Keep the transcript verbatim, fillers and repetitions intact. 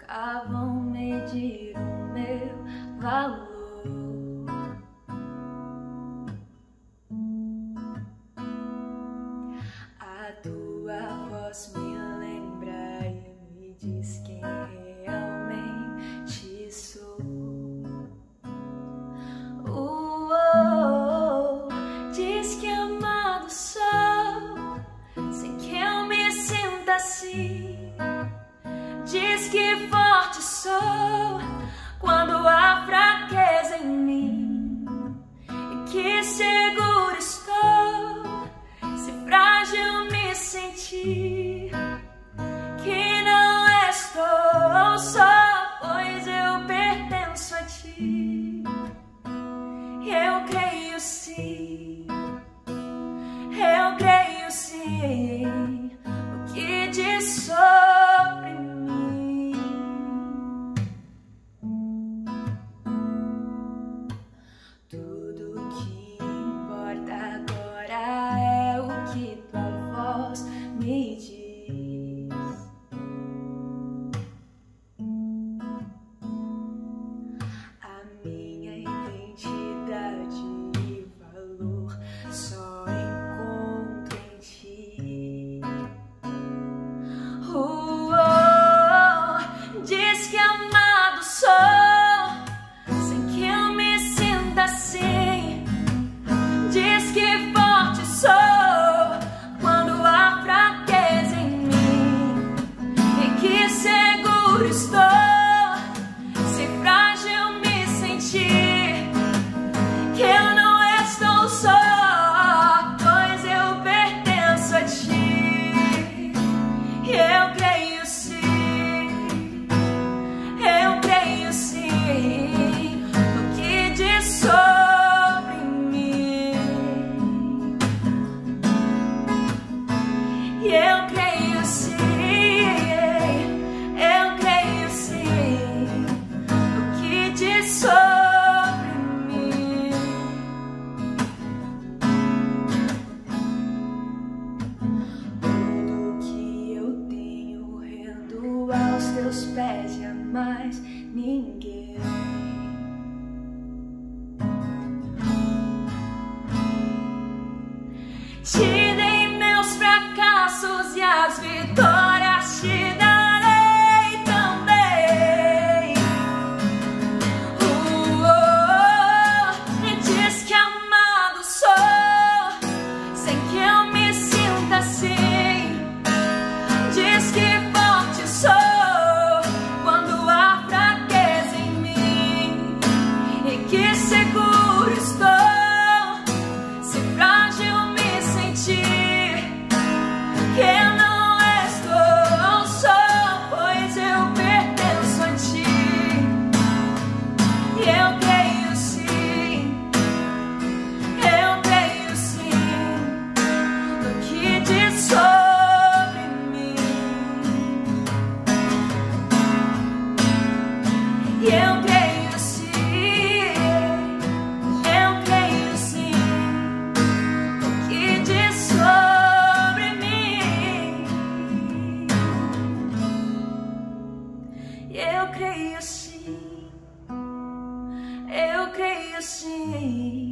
nunca vão medir o meu valor. A tua voz me lembra e me diz quem realmente sou. Uh, oh, diz que amado sou, sem que eu me sinta assim. Diz que forte sou quando há fraqueza em mim, e que seguro estou se frágil me sentir, que não estou só, pois eu pertenço a ti. Eu creio sim, eu creio sim, o que diz sobre mim. Tudo que importa agora é o que tua voz me diz. A minha identidade e valor só encontro em ti. Uh, oh, diz que amado sou, sem que eu me sinta assim. Diz que forte sou quando há fraqueza em mim, e que seguro estou se frágil me sentir, que eu não estou só, pois eu pertenço a ti. Eu creio sim, eu creio sim, no que diz sobre mim. Eu creio sim, eu creio sim, no que diz sobre mim. Tudo que eu tenho rendo aos teus pés, jamais ninguém. Te dei meus fracassos e as vitórias te darei também. Uh, oh, e diz que amado sou, sem que eu me sinta assim. Diz que forte sou quando há fraqueza em mim, e que seguro estou se frágil me sentir, que eu não estou só, pois eu pertenço a ti. E eu creio sim, eu creio sim, no que diz sobre mim. E eu creio sim, eu creio sim, no que diz sobre mim. Eu creio sim, eu creio sim.